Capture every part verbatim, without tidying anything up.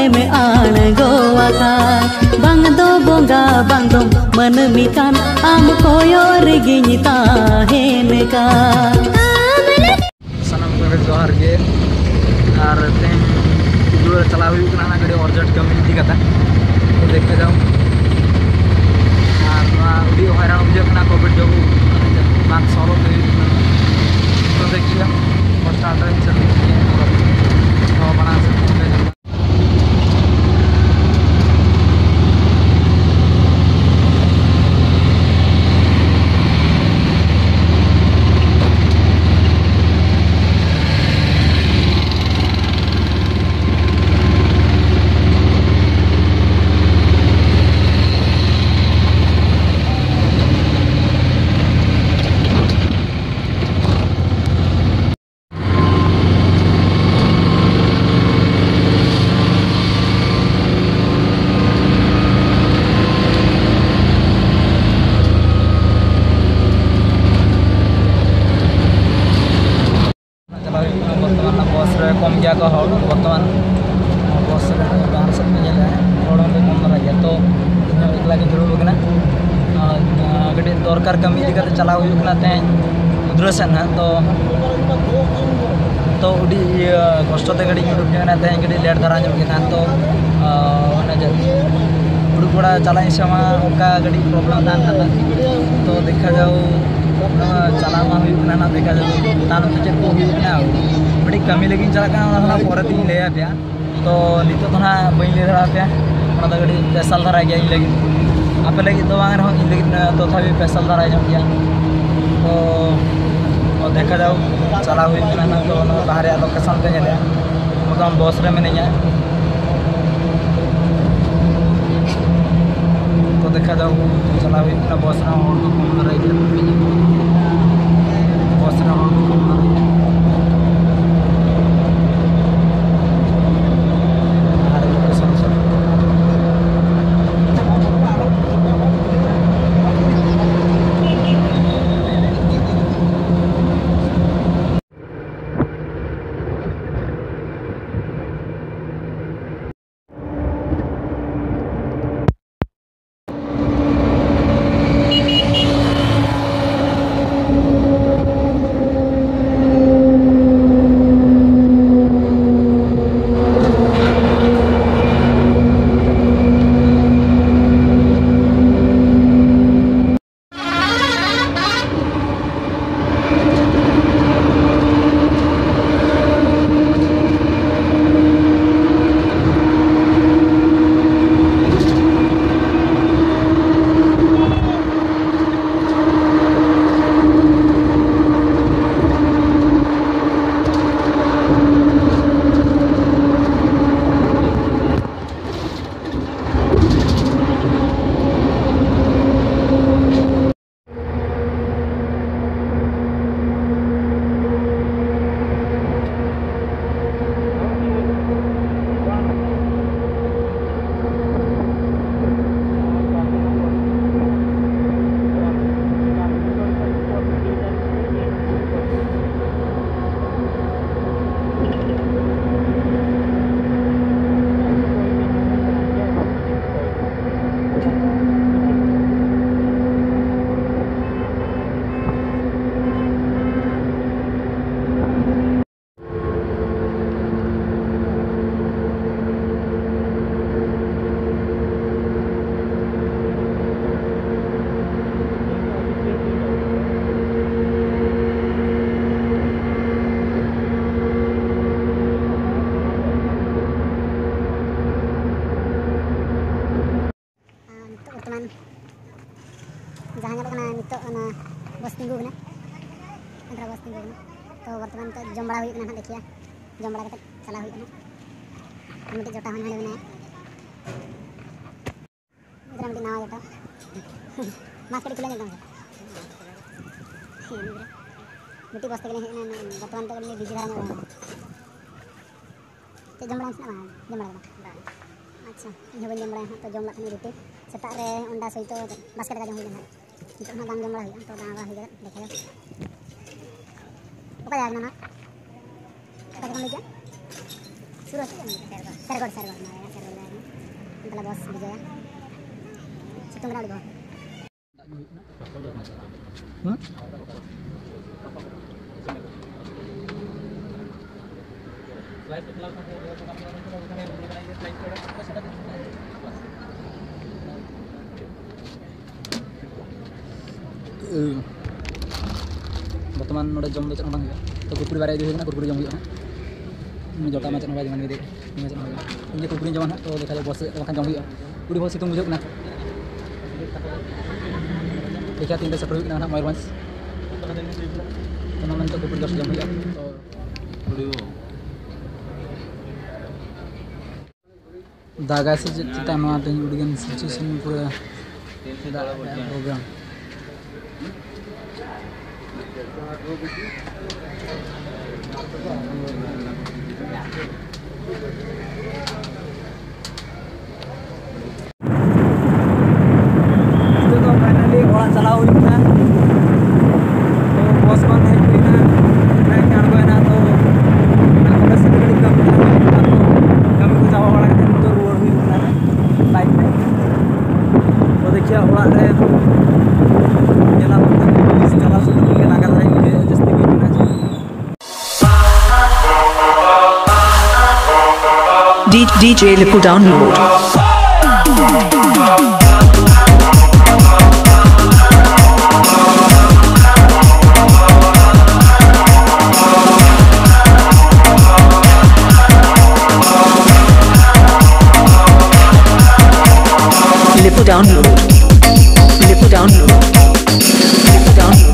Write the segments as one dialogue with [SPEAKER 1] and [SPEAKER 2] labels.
[SPEAKER 1] मोड़े में आणगोवाका बांग दो बोंगा बांग दो मन मिकान आम कोयोर गिनी ताहेन का
[SPEAKER 2] सनम को जोहार गे और तें दूर चला हुई ना गड़ी अर्जेंट कमी इदी कता तो देखे जाओ और उड़ी हैरान बुझे कोविड जो बात सॉल्व तो देखिए फर्स्ट आर्डर चल तो बना सकते हैं कम गया को हर बर्तमान बस बाहर सब में चले हर कम धरा गया तो एकला के जरूर होना गड्डी दरकार कमी इदी करते चला हुई तेज उधर सेन तो तो उड़ी कष्टते गड्डी उड़ूक तेज गड्डी लेट धरा जोगना तो उड़ूक बड़ा चला समा उनका गड्डी प्रॉब्लम तान तो देखा जाओ चला ना देखा जाओ तान चेक को बड़ी कमी लगी चलना पर तीन लैया पे तो नित तो ना बी लै दड़ा पे गड्डी पेशल धारा गया इन लगे आपे लगे तो बांग इन लगे तथापि पेशल धारा जो गया तो देखा जाओ चला हुई तो बाहर लोकेशन पे मतलब बस रे मिना तो देखा जाओ चला हुई बस कम धरा बस कम धरा जहाँ नित बस तिंगू अंतरा बस तिंगू तो बर्तमान तो जम बड़ा हुई ना देखिए जम बड़ा चला हुई मिट्टी जोटा होने बनाया इधर मिट्टी नवा जोटा मास्क कड़ी खुला जाता है मिट्टी बस तक बर्तमान तक बिजी धारा तो जम बड़ा जम बड़ा अच्छा इन बी जम बड़ा तो जम लगा रुटी सेता रे अंडा सहित बास्केट का जम हुई नित बांग जम बड़ा हुई तो दाना हुई देखा ओका जाए ना ओका जगह लीजिए
[SPEAKER 3] suruh sih sergor sergor nah sergor ini kalau bos Wijaya situng di bawah.
[SPEAKER 2] Hmm? Berteman udah jam dua bang ya. तो कुरकुरी बारे जो है ना कुरकुरी जम हुआ है जोटा में चलना जमान दे में चलना ये कुरकुरी जमान तो देखा जाए बस वहाँ जम हुआ पूरी बहुत सितुंग बुझे ना देखा तीन सफर हुई ना मयूरभंज तो मन तो कुरकुरी दस जम हुआ तो दागा से चिता नवा तो उड़गन सिचुएशन पूरा program itu tuh finally orang salah ulik na तो बस बंद है कोई ना मैं कार को ना तो मैं कॉलेज से गड़ी कम था तो कम को जावा वाला के तो रोड हुई ना बाइक में तो देखिए ओड़ा रे चला इस चला से के लगा रहा है जस्ती भी ना
[SPEAKER 4] D J Lipu download. Lipu download. Lipu download. Lipu download.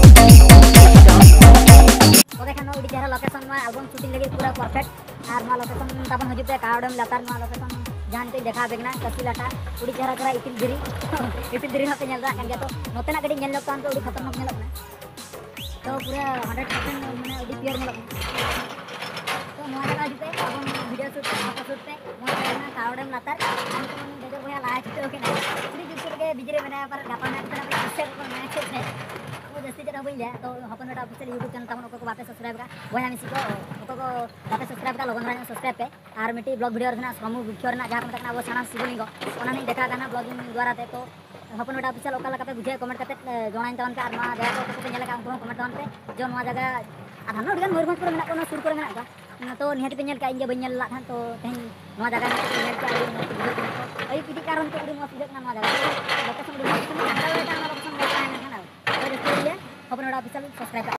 [SPEAKER 3] तो देखा ना उड़ी चेहरा लोकेशन में एल्बम शूटिंग लगी पूरा परफेक्ट और मा लोकेशन तबन हजू पे कावडम लतार मा लोकेशन जान पे देखा बेगना कसी लाटा उड़ी चेहरा करा इतिल गिरी इतिल गिरी ना पे नेल रहा गया तो नोतेना गडी नेल लोग तो उड़ी खतरनाक नेल ना तो पूरा हंड्रेड परसेंट माने उड़ी प्योर नेल तो नोआ जगह हजू पे album video shoot photo shoot पे मोर ना कावडम लतार तो देखो भैया लास्ट पे ओके ना उड़ी जुट के बिजरे बना पर गापा मैच पे इससे पर मैच है जैसे जरा बन जाए तो अपन बेटा ऑफिशियल यूट्यूब चैनल तमन को वापस सब्सक्राइब का वही मिसी को को वापस सब्सक्राइब का लोगन रहा सब्सक्राइब पे और मिट्टी ब्लॉग वीडियो रखना समूह वीडियो रखना जहां तक वो साना शिवलिंग ओना नहीं देखा करना ब्लॉगिंग द्वारा ते तो अपन बेटा ऑफिशियल ओका लगा पे बुझे कमेंट करते जोनाइन तवन का आरमा जगह को पे नेला का उनको कमेंट तवन पे जो नवा जगह आधा नोट गन मयूरभंज पर मेना को सुर कर मेना का तो निहत पे नेल का इंगे बन ला तो तेन नवा जगह पे नेल का आई पीडी कारण तो उड़ी मस्त देखना नवा जगह लोकेशन उड़ी लोकेशन लोकेशन अपन बेटा ऑफिशियल सब्सक्राइब